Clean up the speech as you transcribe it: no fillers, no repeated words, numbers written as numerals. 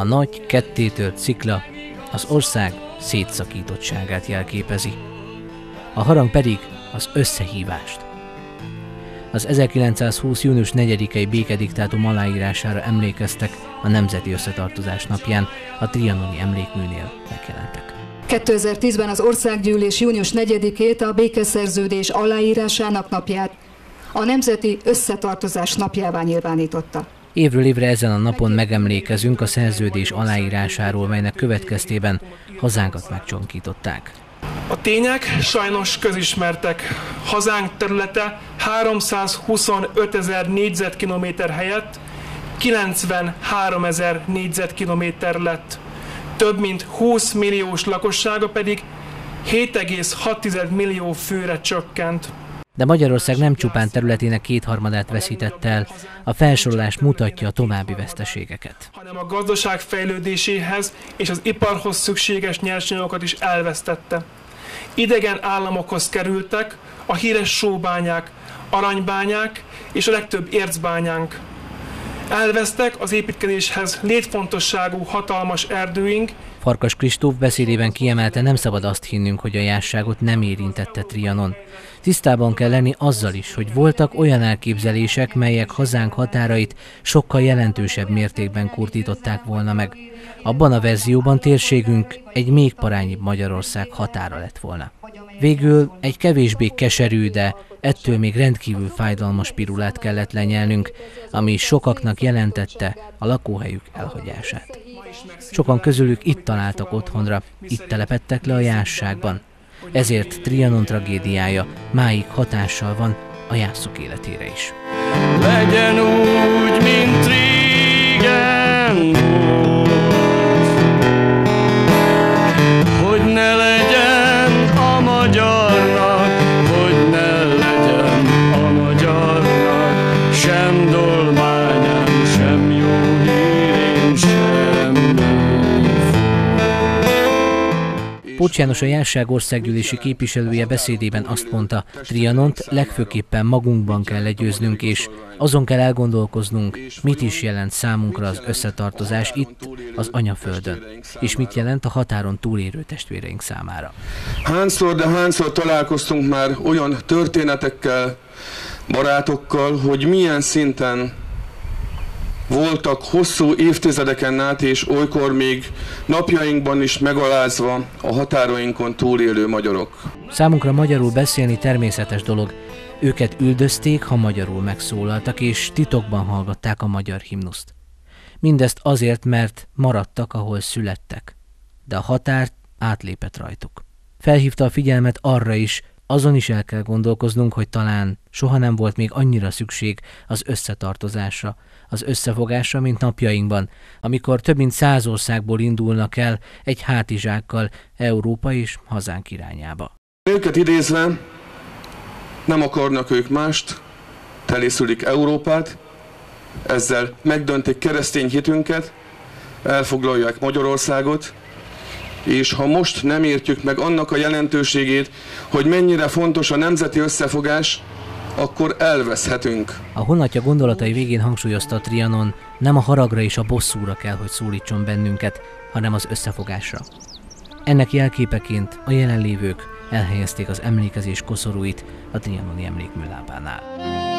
A nagy, kettétört szikla az ország szétszakítottságát jelképezi. A harang pedig az összehívást. Az 1920. június 4-i békediktátum aláírására emlékeztek a Nemzeti Összetartozás napján, a trianoni emlékműnél megjelentek. 2010-ben az Országgyűlés június 4-ét, a békeszerződés aláírásának napját a Nemzeti Összetartozás napjává nyilvánította. Évről évre ezen a napon megemlékezünk a szerződés aláírásáról, melynek következtében hazánkat megcsonkították. A tények sajnos közismertek. Hazánk területe 325 000 négyzetkilométer helyett 93 000 négyzetkilométer lett. Több mint 20 milliós lakossága pedig 7,6 millió főre csökkent. De Magyarország nem csupán területének 2/3-át veszítette el, a felsorolás mutatja a további veszteségeket. Hanem a gazdaság fejlődéséhez és az iparhoz szükséges nyersanyagokat is elvesztette. Idegen államokhoz kerültek a híres sóbányák, aranybányák és a legtöbb ércbányánk. Elvesztek az építkezéshez létfontosságú hatalmas erdőink. Farkas Kristóf beszédében kiemelte, nem szabad azt hinnünk, hogy a jásságot nem érintette Trianon. Tisztában kell lenni azzal is, hogy voltak olyan elképzelések, melyek hazánk határait sokkal jelentősebb mértékben kurtították volna meg. Abban a verzióban térségünk egy még parányibb Magyarország határa lett volna. Végül egy kevésbé keserű, de ettől még rendkívül fájdalmas pirulát kellett lenyelnünk, ami sokaknak jelentette a lakóhelyük elhagyását. Sokan közülük itt találtak otthonra, itt telepedtek le a jásságban. Ezért Trianon tragédiája máig hatással van a jászok életére is. Legyen úgy, mint régen volt, hogy ne legyen a magyarnak, hogy ne legyen a magyarnak sem dolmányán, sem jó hírén, sem Pócs János, a jásság országgyűlési képviselője beszédében azt mondta, Trianont legfőképpen magunkban kell legyőznünk, és azon kell elgondolkoznunk, mit is jelent számunkra az összetartozás itt, az anyaföldön, és mit jelent a határon túlélő testvéreink számára. Hányszor, de hányszor találkoztunk már olyan történetekkel, barátokkal, hogy milyen szinten voltak hosszú évtizedeken át, és olykor még napjainkban is megalázva a határainkon túlélő magyarok. Számunkra magyarul beszélni természetes dolog. Őket üldözték, ha magyarul megszólaltak, és titokban hallgatták a magyar himnuszt. Mindezt azért, mert maradtak, ahol születtek. De a határt átlépett rajtuk. Felhívta a figyelmet arra is, azon is el kell gondolkoznunk, hogy talán soha nem volt még annyira szükség az összetartozásra, az összefogásra, mint napjainkban, amikor több mint 100 országból indulnak el egy hátizsákkal Európa és hazánk irányába. Őket idézve, nem akarnak ők mást, telészülik Európát, ezzel megdöntik keresztény hitünket, elfoglalják Magyarországot, és ha most nem értjük meg annak a jelentőségét, hogy mennyire fontos a nemzeti összefogás, akkor elveszhetünk. A honatja gondolatai végén hangsúlyozta, Trianon nem a haragra és a bosszúra kell, hogy szólítson bennünket, hanem az összefogásra. Ennek jelképeként a jelenlévők elhelyezték az emlékezés koszorúit a trianoni emlékmű lábánál.